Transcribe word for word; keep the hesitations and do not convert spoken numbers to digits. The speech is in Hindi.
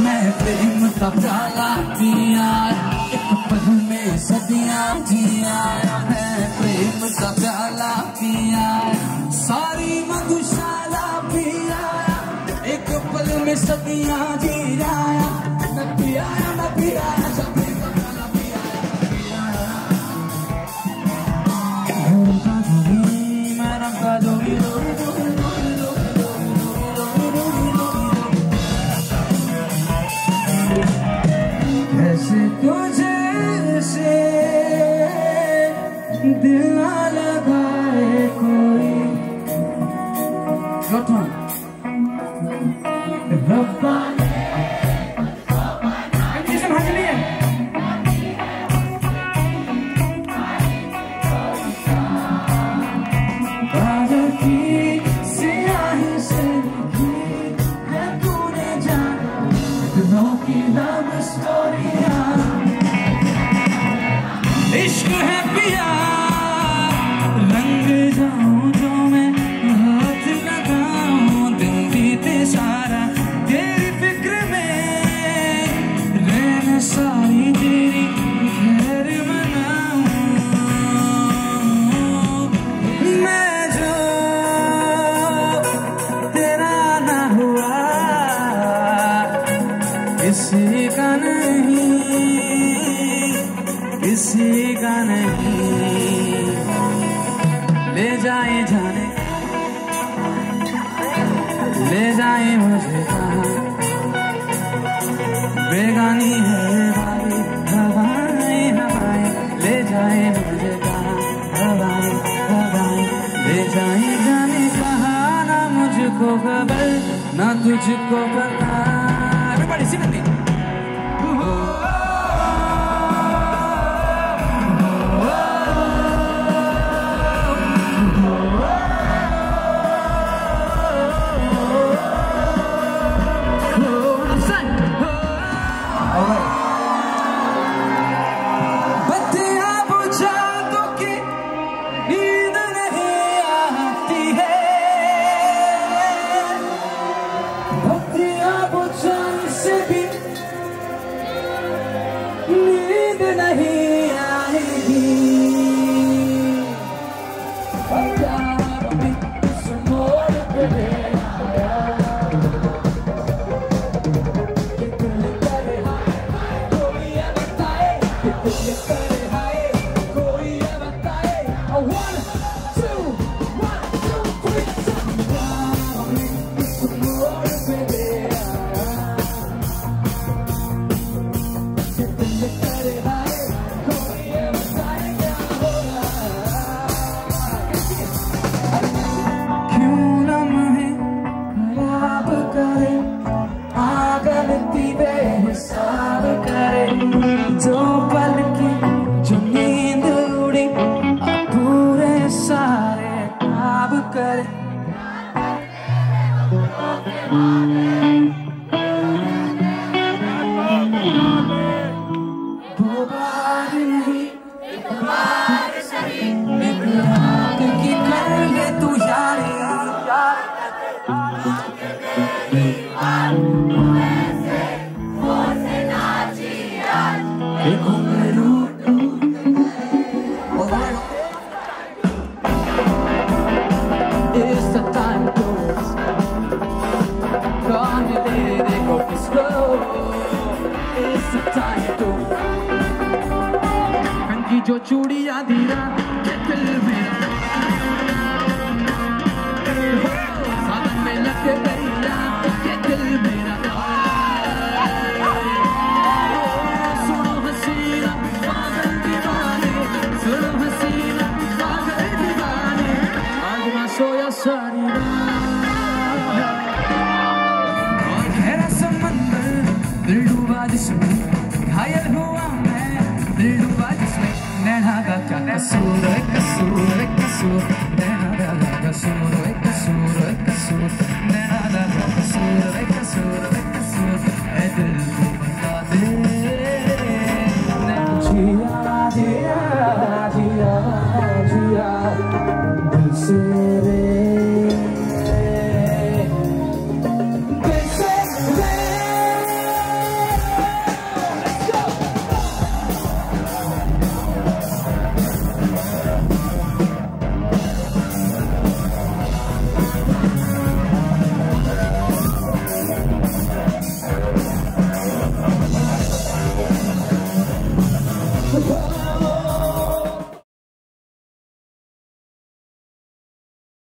मैं प्रेम का प्याला पिया, एक पल में सदियां जिया। मैं प्रेम का प्याला पिया, सारी मधुशाला पिया, एक पल में सदियां जिया। न पिया न पिया सब प्रेम का प्याला पिया, मैं रंग का जोगी तुझसे दिल ना लगाए कोई रब्बा बादल की सियाही से है तूने जाना दिलों की लव स्टोरियां। इश्क है पिया रंग जाऊं जो मैं हाथ लगाऊं, दिन बीते सारा तेरी फिक्र में रहना, सारी तेरी खैर मनाऊं। मैं जो तेरा ना हुआ किसी का नहीं, किसी का नहीं। ले जाए जाने ले जाए मुझे कहाँ, बेगानी है हमारी हवाएं हवाएं। ले जाए मुझे कहाँ हवाएं हवाएं, ले जाए जाने कहाँ। ना मुझको खबर ना तुझको पता। Everybody sing with me. नींद नहीं आएगी प्यार में इस मोड़ पे आया, कि दिल करे हाय कोई ये बताए, कि दिल करे हाय कोई ये बताए। One, two, one, two, three, प्यार में इस मोड़ पे हिसाब करे। जो पल की जो नींद उड़ी पूरे सारे ख्वाब करे। वो बात नहीं एक बार सही, एक रात की कर ले तू यारी एक उम्र। It's the time to come and let it go slow. It's the time to कंकी जो चूड़ियां धीरा के दिल मेरा सावन में लगे दरिया के दिल मेरा। सोया सारी और गहरा समंदर दिल डूबा जिसमें, घायल हुआ मैं दिल डूबा जिसमें। नैना का क्या कसूर है कसूर कसूर, नैना का कसूर है कसूर कसूर, नैना का कसूर है कसूर कसूर। ऐ दिल को बता दे जिया जिया जिया जिया दिल से रे, दिल से रे। Oh,